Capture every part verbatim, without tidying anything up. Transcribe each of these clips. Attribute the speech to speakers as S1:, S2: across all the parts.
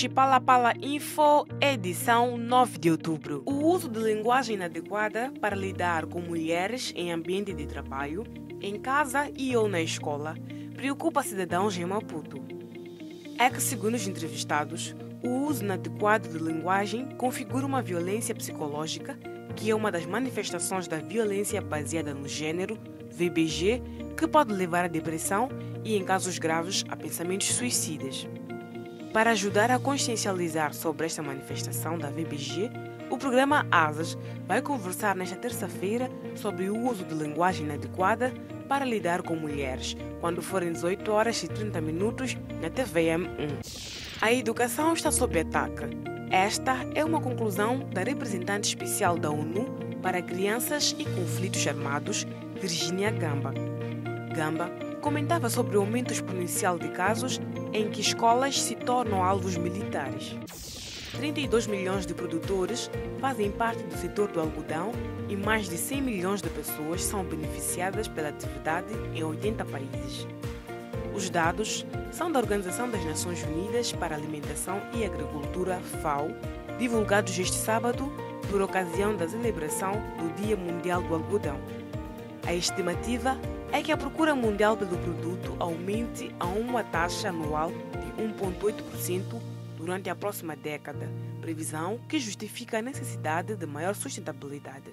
S1: Pala Pala Info, edição nove de outubro. O uso de linguagem inadequada para lidar com mulheres em ambiente de trabalho, em casa e ou na escola, preocupa cidadãos em Maputo. É que, segundo os entrevistados, o uso inadequado de linguagem configura uma violência psicológica, que é uma das manifestações da violência baseada no gênero, V B G, que pode levar à depressão e, em casos graves, a pensamentos suicidas. Para ajudar a consciencializar sobre esta manifestação da V B G, o programa ASAS vai conversar nesta terça-feira sobre o uso de linguagem inadequada para lidar com mulheres, quando forem dezoito horas e trinta minutos na T V M um. A educação está sob ataque. Esta é uma conclusão da representante especial da ONU para crianças e conflitos armados, Virginia Gamba. Gamba comentava sobre o aumento exponencial de casos em que escolas se tornam alvos militares. trinta e dois milhões de produtores fazem parte do setor do algodão e mais de cem milhões de pessoas são beneficiadas pela atividade em oitenta países. Os dados são da Organização das Nações Unidas para a Alimentação e Agricultura, FAO, divulgados este sábado por ocasião da celebração do Dia Mundial do Algodão. A estimativa é que a procura mundial pelo produto aumente a uma taxa anual de um vírgula oito por cento durante a próxima década, previsão que justifica a necessidade de maior sustentabilidade.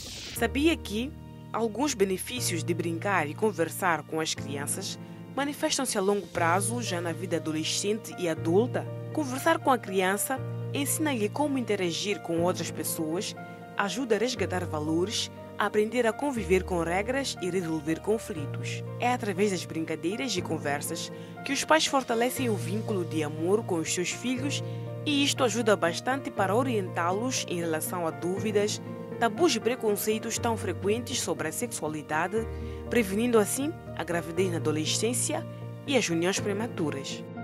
S1: Sabia que alguns benefícios de brincar e conversar com as crianças manifestam-se a longo prazo já na vida adolescente e adulta? Conversar com a criança ensina-lhe como interagir com outras pessoas, ajuda a resgatar valores, a aprender a conviver com regras e resolver conflitos. É através das brincadeiras e conversas que os pais fortalecem o vínculo de amor com os seus filhos, e isto ajuda bastante para orientá-los em relação a dúvidas, tabus e preconceitos tão frequentes sobre a sexualidade, prevenindo assim a gravidez na adolescência e as uniões prematuras.